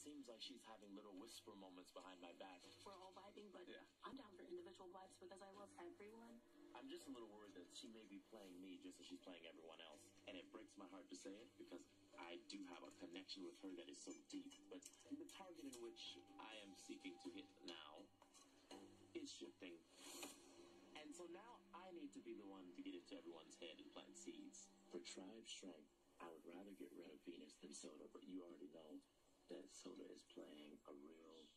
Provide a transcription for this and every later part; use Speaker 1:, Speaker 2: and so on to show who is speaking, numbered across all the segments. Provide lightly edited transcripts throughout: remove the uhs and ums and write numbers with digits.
Speaker 1: seems like she's having little whisper moments behind my back.
Speaker 2: We're all vibing, but
Speaker 1: Yeah.
Speaker 2: I'm down for individual vibes because I love everyone.
Speaker 1: I'm just a little worried that she may be playing me just as she's playing everyone else. And it breaks my heart to say it because I do have a connection with her that is so deep. But the target in which I am seeking to hit now is shifting. And so now I need to be the one to get into everyone's head and plant seeds. For tribe strength, I would rather get rid of Venus than Soda, but you already know that Soda is playing a real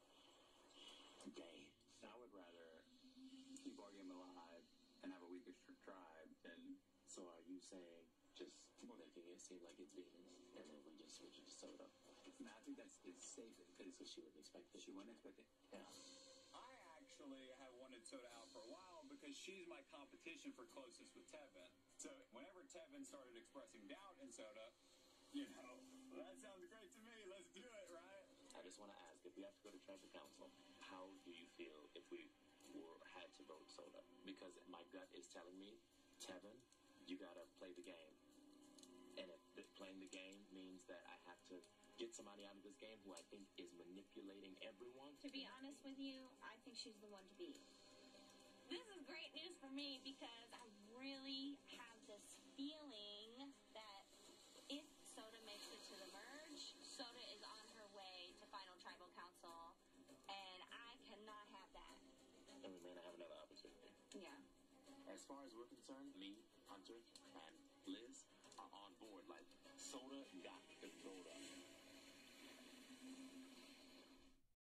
Speaker 1: game.
Speaker 3: I would rather keep our game alive and have a weaker tribe than...
Speaker 1: So are you saying just making it seem like it's Venus and then we just switch it to Soda?
Speaker 3: I think it's safe because
Speaker 1: So she wouldn't expect it.
Speaker 3: she wouldn't expect it.
Speaker 1: Yeah.
Speaker 4: I actually have wanted Soda out for a while because she's my competition for closest with Tevin. So whenever Tevin started expressing doubt in Soda, you know, that sounds great to me. Let's do it, right?
Speaker 1: I just want to ask, if we have to go to tribal council, how do you feel if we had to vote Soda? Because my gut is telling me, Tevin, you got to play the game. And if playing the game means that I have to get somebody out of this game who I think is manipulating everyone.
Speaker 5: To be honest with you, I think she's the one to beat. This is great news for me because I really have this feeling that if Soda makes it to the merge, Soda is on her way to final tribal council, and I cannot have that.
Speaker 1: And we may not have another opportunity.
Speaker 5: Yeah.
Speaker 1: As far as we're concerned, me, Hunter, and Liz are on board. Like, Soda got the